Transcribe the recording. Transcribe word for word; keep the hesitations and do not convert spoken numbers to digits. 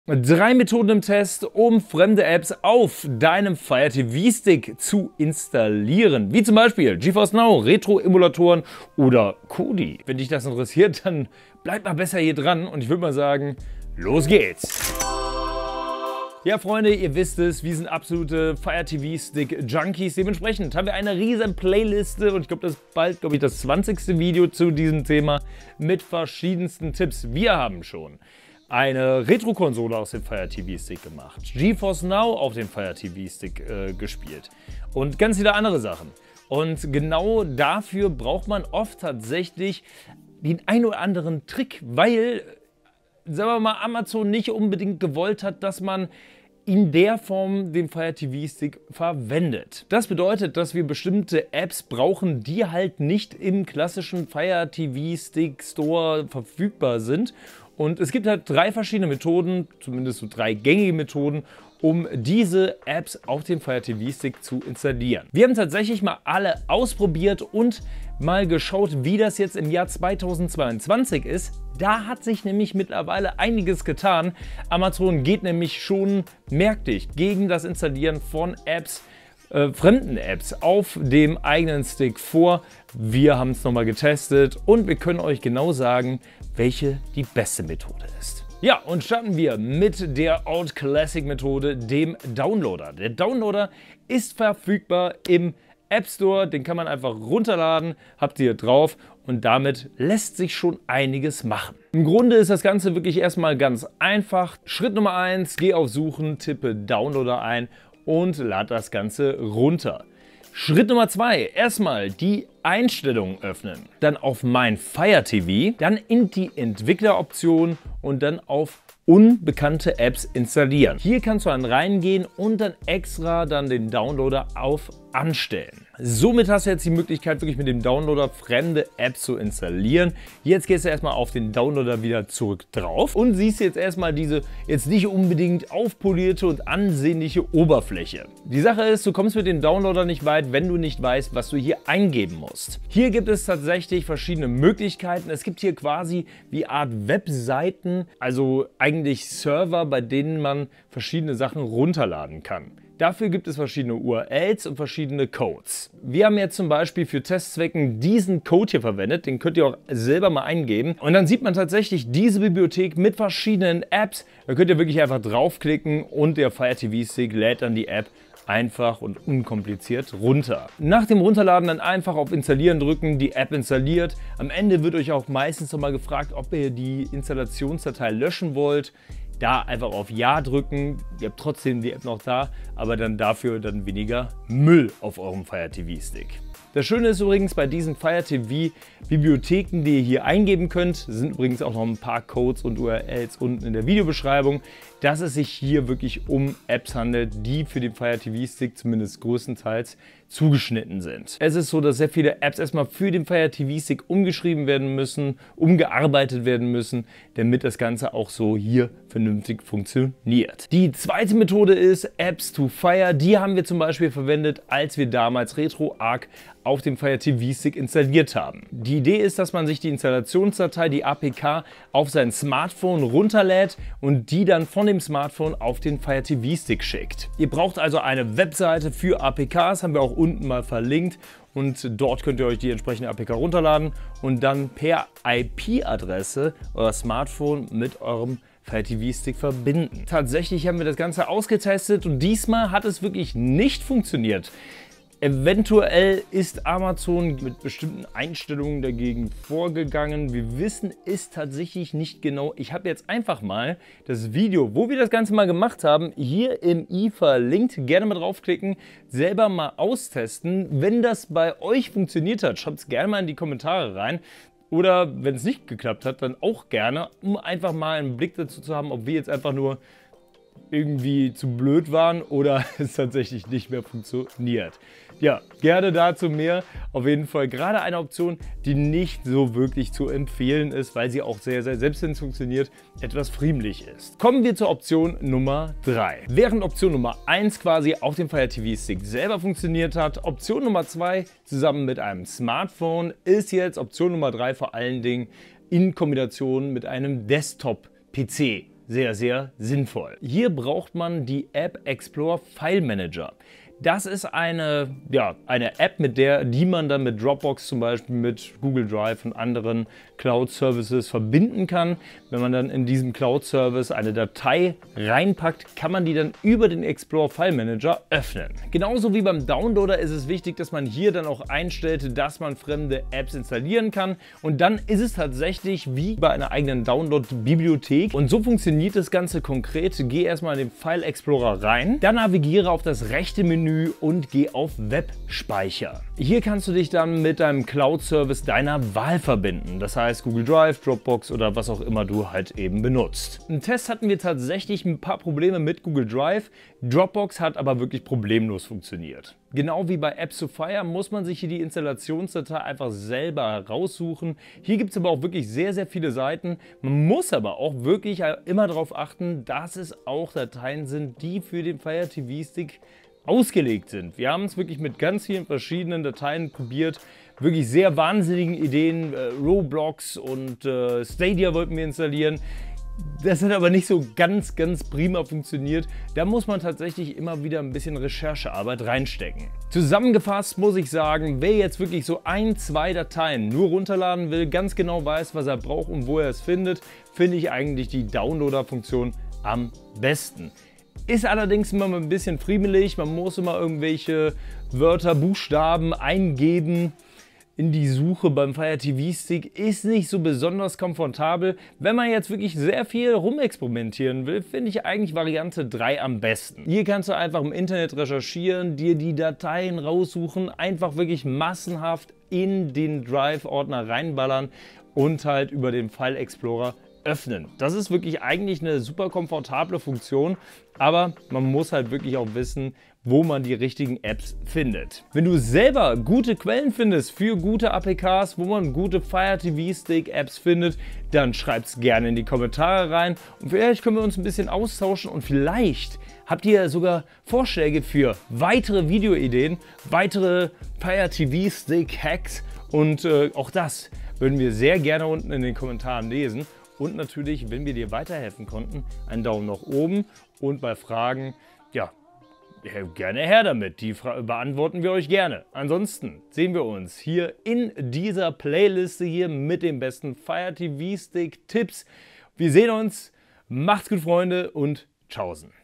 Drei Methoden im Test, um fremde Apps auf deinem Fire T V-Stick zu installieren. Wie zum Beispiel GeForce Now, Retro-Emulatoren oder Kodi. Wenn dich das interessiert, dann bleib mal besser hier dran und ich würde mal sagen, los geht's! Ja Freunde, ihr wisst es, wir sind absolute Fire T V-Stick-Junkies. Dementsprechend haben wir eine riesen Playliste und ich glaube, das ist bald, glaube ich, das zwanzigste Video zu diesem Thema mit verschiedensten Tipps. Wir haben schon eine Retro-Konsole aus dem Fire T V-Stick gemacht, GeForce Now auf dem Fire T V-Stick äh, gespielt und ganz viele andere Sachen. Und genau dafür braucht man oft tatsächlich den ein oder anderen Trick, weil, sagen wir mal, Amazon nicht unbedingt gewollt hat, dass man in der Form den Fire T V-Stick verwendet. Das bedeutet, dass wir bestimmte Apps brauchen, die halt nicht im klassischen Fire T V-Stick Store verfügbar sind. Und es gibt halt drei verschiedene Methoden, zumindest so drei gängige Methoden, um diese Apps auf dem Fire T V-Stick zu installieren. Wir haben tatsächlich mal alle ausprobiert und mal geschaut, wie das jetzt im Jahr zweitausendzweiundzwanzig ist. Da hat sich nämlich mittlerweile einiges getan. Amazon geht nämlich schon merklich gegen das Installieren von Apps, äh, fremden Apps auf dem eigenen Stick vor. Wir haben es nochmal getestet und wir können euch genau sagen, welche die beste Methode ist. Ja, und starten wir mit der Old Classic Methode, dem Downloader. Der Downloader ist verfügbar im App Store, den kann man einfach runterladen, habt ihr drauf und damit lässt sich schon einiges machen. Im Grunde ist das Ganze wirklich erstmal ganz einfach. Schritt Nummer eins, geh auf Suchen, tippe Downloader ein und lad das Ganze runter. Schritt Nummer zwei, erstmal die Einstellungen öffnen, dann auf Mein Fire T V, dann in die Entwickleroption und dann auf unbekannte Apps installieren. Hier kannst du dann reingehen und dann extra dann den Downloader auf Anstellen. Somit hast du jetzt die Möglichkeit, wirklich mit dem Downloader fremde Apps zu installieren. Jetzt gehst du erstmal auf den Downloader wieder zurück drauf und siehst jetzt erstmal diese jetzt nicht unbedingt aufpolierte und ansehnliche Oberfläche. Die Sache ist, du kommst mit dem Downloader nicht weit, wenn du nicht weißt, was du hier eingeben musst. Hier gibt es tatsächlich verschiedene Möglichkeiten. Es gibt hier quasi wie Art Webseiten, also eigentlich Server, bei denen man verschiedene Sachen runterladen kann. Dafür gibt es verschiedene U R Ls und verschiedene Codes. Wir haben jetzt zum Beispiel für Testzwecken diesen Code hier verwendet, den könnt ihr auch selber mal eingeben. Und dann sieht man tatsächlich diese Bibliothek mit verschiedenen Apps. Da könnt ihr wirklich einfach draufklicken und der Fire T V-Stick lädt dann die App einfach und unkompliziert runter. Nach dem Runterladen dann einfach auf Installieren drücken, die App installiert. Am Ende wird euch auch meistens nochmal gefragt, ob ihr die Installationsdatei löschen wollt. Da einfach auf Ja drücken, ihr habt trotzdem die App noch da, aber dann dafür dann weniger Müll auf eurem Fire T V-Stick. Das Schöne ist übrigens, bei diesen Fire T V-Bibliotheken, die ihr hier eingeben könnt, sind übrigens auch noch ein paar Codes und U R Ls unten in der Videobeschreibung, dass es sich hier wirklich um Apps handelt, die für den Fire T V-Stick zumindest größtenteils zugeschnitten sind. Es ist so, dass sehr viele Apps erstmal für den Fire T V-Stick umgeschrieben werden müssen, umgearbeitet werden müssen, damit das Ganze auch so hier vernünftig funktioniert. Die zweite Methode ist Apps to Fire. Die haben wir zum Beispiel verwendet, als wir damals RetroArch auf dem Fire T V-Stick installiert haben. Die Idee ist, dass man sich die Installationsdatei, die A P K, auf sein Smartphone runterlädt und die dann von dem Smartphone auf den Fire T V-Stick schickt. Ihr braucht also eine Webseite für A P Ks, haben wir auch unten mal verlinkt. Und dort könnt ihr euch die entsprechende A P K runterladen und dann per I P-Adresse euer Smartphone mit eurem Fire T V-Stick verbinden. Tatsächlich haben wir das Ganze ausgetestet und diesmal hat es wirklich nicht funktioniert. Eventuell ist Amazon mit bestimmten Einstellungen dagegen vorgegangen. Wir wissen es tatsächlich nicht genau. Ich habe jetzt einfach mal das Video, wo wir das Ganze mal gemacht haben, hier im i verlinkt. Gerne mal draufklicken, selber mal austesten. Wenn das bei euch funktioniert hat, schreibt es gerne mal in die Kommentare rein. Oder wenn es nicht geklappt hat, dann auch gerne, um einfach mal einen Blick dazu zu haben, ob wir jetzt einfach nur irgendwie zu blöd waren oder es tatsächlich nicht mehr funktioniert. Ja, gerne dazu mehr. Auf jeden Fall gerade eine Option, die nicht so wirklich zu empfehlen ist, weil sie auch sehr, sehr, selbst wenn es funktioniert, etwas friemlich ist. Kommen wir zur Option Nummer drei. Während Option Nummer eins quasi auf dem Fire T V-Stick selber funktioniert hat, Option Nummer zwei zusammen mit einem Smartphone ist jetzt Option Nummer drei vor allen Dingen in Kombination mit einem Desktop-P C sehr, sehr sinnvoll. Hier braucht man die App Explorer File Manager. Das ist eine, ja, eine App, mit der, die man dann mit Dropbox zum Beispiel, mit Google Drive und anderen Cloud-Services verbinden kann. Wenn man dann in diesem Cloud-Service eine Datei reinpackt, kann man die dann über den Explorer File Manager öffnen. Genauso wie beim Downloader ist es wichtig, dass man hier dann auch einstellt, dass man fremde Apps installieren kann. Und dann ist es tatsächlich wie bei einer eigenen Download-Bibliothek. Und so funktioniert das Ganze konkret. Geh erstmal in den File Explorer rein, dann navigiere auf das rechte Menü und geh auf Webspeicher. Hier kannst du dich dann mit deinem Cloud-Service deiner Wahl verbinden. Das heißt Google Drive, Dropbox oder was auch immer du halt eben benutzt. Im Test hatten wir tatsächlich ein paar Probleme mit Google Drive. Dropbox hat aber wirklich problemlos funktioniert. Genau wie bei Apps to Fire muss man sich hier die Installationsdatei einfach selber raussuchen. Hier gibt es aber auch wirklich sehr, sehr viele Seiten. Man muss aber auch wirklich immer darauf achten, dass es auch Dateien sind, die für den Fire T V Stick ausgelegt sind. Wir haben es wirklich mit ganz vielen verschiedenen Dateien probiert, wirklich sehr wahnsinnigen Ideen, äh, Roblox und äh, Stadia wollten wir installieren. Das hat aber nicht so ganz, ganz prima funktioniert. Da muss man tatsächlich immer wieder ein bisschen Recherchearbeit reinstecken. Zusammengefasst muss ich sagen, wer jetzt wirklich so ein, zwei Dateien nur runterladen will, ganz genau weiß, was er braucht und wo er es findet, finde ich eigentlich die Downloader-Funktion am besten. Ist allerdings immer ein bisschen friemelig, man muss immer irgendwelche Wörter, Buchstaben eingeben in die Suche beim Fire T V Stick, ist nicht so besonders komfortabel. Wenn man jetzt wirklich sehr viel rumexperimentieren will, finde ich eigentlich Variante drei am besten. Hier kannst du einfach im Internet recherchieren, dir die Dateien raussuchen, einfach wirklich massenhaft in den Drive-Ordner reinballern und halt über den File Explorer öffnen. Das ist wirklich eigentlich eine super komfortable Funktion, aber man muss halt wirklich auch wissen, wo man die richtigen Apps findet. Wenn du selber gute Quellen findest für gute A P Ks, wo man gute Fire T V Stick Apps findet, dann schreibt es gerne in die Kommentare rein und vielleicht können wir uns ein bisschen austauschen und vielleicht habt ihr sogar Vorschläge für weitere Videoideen, weitere Fire T V Stick Hacks und äh, auch das würden wir sehr gerne unten in den Kommentaren lesen. Und natürlich, wenn wir dir weiterhelfen konnten, einen Daumen nach oben und bei Fragen, ja, gerne her damit. Die beantworten wir euch gerne. Ansonsten sehen wir uns hier in dieser Playliste hier mit den besten Fire T V Stick Tipps. Wir sehen uns. Macht's gut, Freunde, und tschaußen.